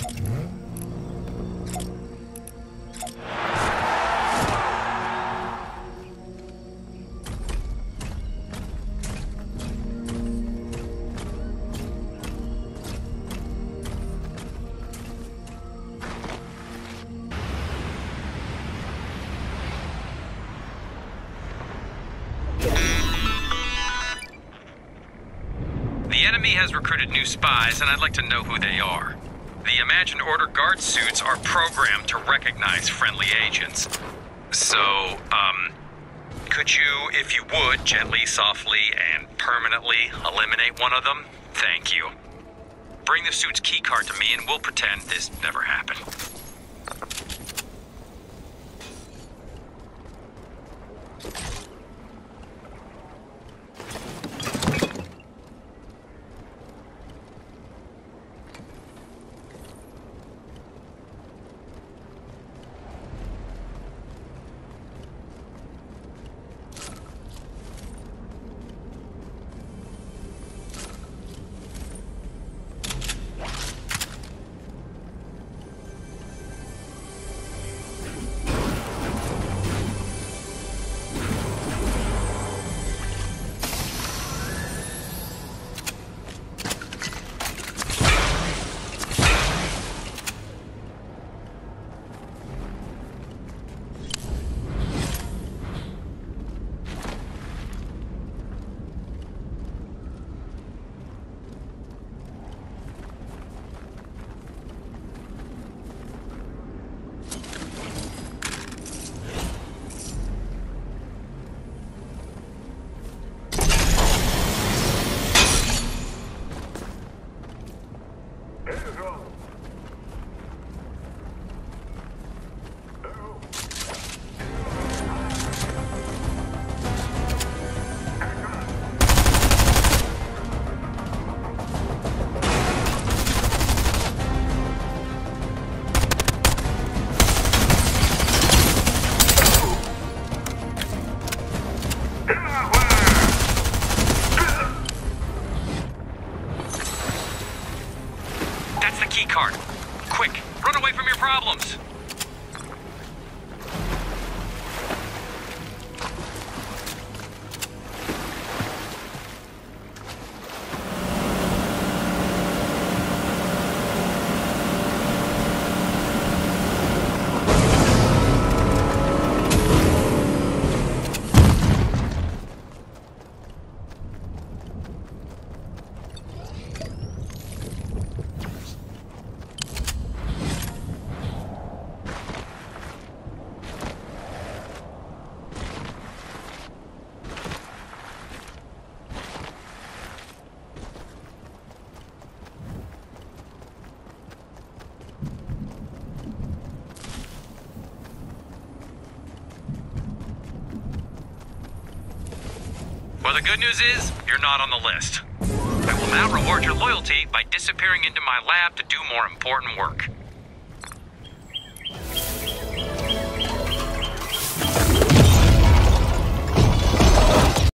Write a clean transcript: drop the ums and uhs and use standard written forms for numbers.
The enemy has recruited new spies, and I'd like to know who they are. The Imagined Order guard suits are programmed to recognize friendly agents. So, could you, if you would, gently, softly, and permanently eliminate one of them? Thank you. Bring the suit's keycard to me, and we'll pretend this never happened. Keycard. Quick, run away from your problems. Well, the good news is, you're not on the list. I will now reward your loyalty by disappearing into my lab to do more important work.